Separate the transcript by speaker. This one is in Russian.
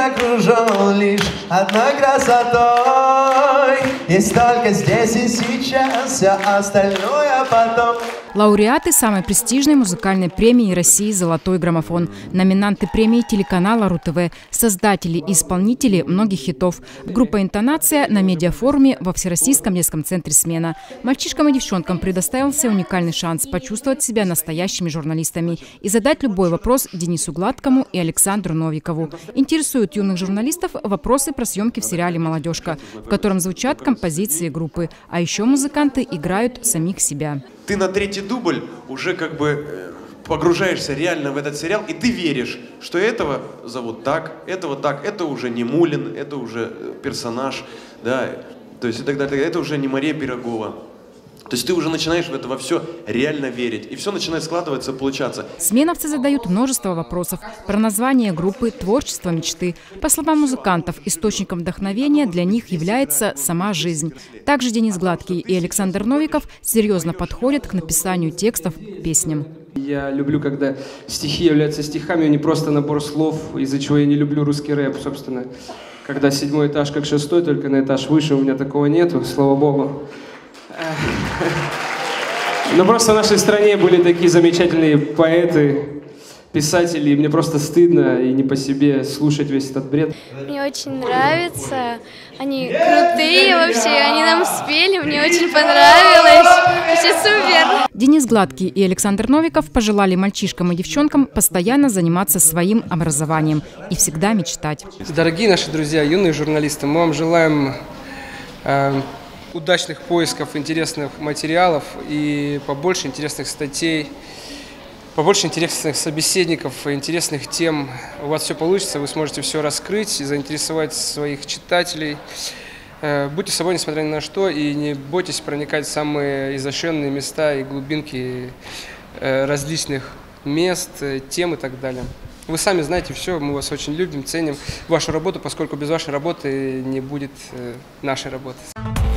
Speaker 1: окружен лишь одной красотой. Есть только здесь и сейчас, все остальное потом.
Speaker 2: Лауреаты самой престижной музыкальной премии России «Золотой граммофон», номинанты премии телеканала РУ-ТВ, создатели и исполнители многих хитов. Группа «Интонация» на медиафоруме во Всероссийском детском центре «Смена». Мальчишкам и девчонкам предоставился уникальный шанс почувствовать себя настоящими журналистами и задать любой вопрос Денису Гладкому и Александру Новикову. Интересуют юных журналистов вопросы про съемки в сериале «Молодежка», в котором звучат композиции группы, а еще музыканты играют самих себя.
Speaker 3: Ты на третий дубль уже как бы погружаешься реально в этот сериал, и ты веришь, что этого зовут так, это уже не Мулин, это уже персонаж, да, то есть и так далее, это уже не Мария Пирогова. То есть ты уже начинаешь в это во все реально верить, и все начинает складываться, получаться.
Speaker 2: Сменовцы задают множество вопросов про название группы, творчество мечты. По словам музыкантов, источником вдохновения для них является сама жизнь. Также Денис Гладкий и Александр Новиков серьезно подходят к написанию текстов к песням.
Speaker 4: Я люблю, когда стихи являются стихами, а не просто набор слов, из-за чего я не люблю русский рэп, собственно. Когда 7-й этаж как 6-й, только на этаж выше, у меня такого нету, слава богу. Но просто в нашей стране были такие замечательные поэты, писатели, и мне просто стыдно и не по себе слушать весь этот бред.
Speaker 5: Мне очень нравится, они крутые вообще, они нам спели, мне очень понравилось, вообще супер.
Speaker 2: Денис Гладкий и Александр Новиков пожелали мальчишкам и девчонкам постоянно заниматься своим образованием и всегда мечтать.
Speaker 4: Дорогие наши друзья, юные журналисты, мы вам желаем удачных поисков интересных материалов и побольше интересных статей, побольше интересных собеседников, интересных тем. У вас все получится, вы сможете все раскрыть, заинтересовать своих читателей. Будьте собой, несмотря ни на что, и не бойтесь проникать в самые изощренные места и глубинки различных мест, тем и так далее. Вы сами знаете все, мы вас очень любим, ценим вашу работу, поскольку без вашей работы не будет нашей работы.